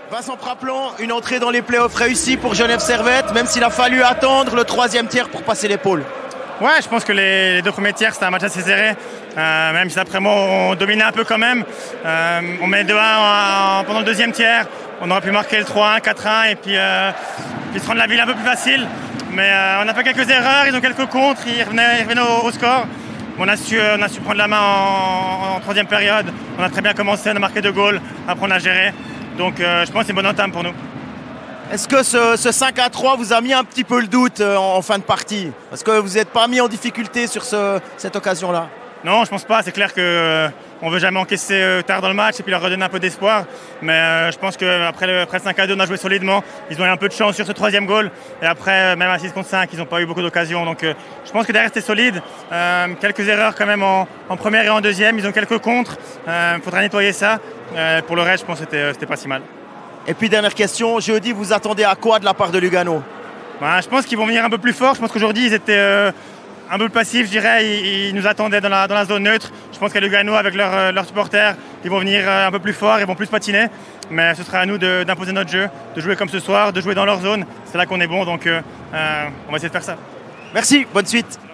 Vincent Praplon, une entrée dans les playoffs réussie pour Genève Servette, même s'il a fallu attendre le troisième tiers pour passer l'épaule. Ouais, je pense que les deux premiers tiers, c'était un match assez serré. Même si après moi, on dominait un peu quand même. On met 2-1 pendant le deuxième tiers. On aurait pu marquer le 3-1, 4-1 et puis se rendre la ville un peu plus facile. Mais on a fait quelques erreurs, ils ont quelques contres, ils revenaient au score. On a su prendre la main en troisième période. On a très bien commencé, on a marqué 2 goals. Après, on a géré. Donc je pense que c'est une bonne entame pour nous. Est-ce que ce 5-3 vous a mis un petit peu le doute en fin de partie? Parce que vous n'êtes pas mis en difficulté sur cette occasion-là. Non, je pense pas. C'est clair qu'on ne veut jamais encaisser tard dans le match et puis leur redonner un peu d'espoir. Mais je pense qu'après le 5-2, on a joué solidement. Ils ont eu un peu de chance sur ce troisième goal. Et après, même à 6 contre 5, ils n'ont pas eu beaucoup d'occasions. Donc je pense que derrière, c'était solide. Quelques erreurs quand même en première et en deuxième. Ils ont quelques contres. Il faudra nettoyer ça. Pour le reste, je pense que c'était pas si mal. Et puis dernière question, jeudi, vous attendez à quoi de la part de Lugano? Je pense qu'ils vont venir un peu plus fort. Je pense qu'aujourd'hui, ils étaient un peu passifs, je dirais. Ils nous attendaient dans la zone neutre. Je pense qu'à Lugano, avec leurs supporters, ils vont venir un peu plus fort, ils vont plus patiner. Mais ce sera à nous d'imposer notre jeu, de jouer comme ce soir, de jouer dans leur zone. C'est là qu'on est bon, donc on va essayer de faire ça. Merci, bonne suite.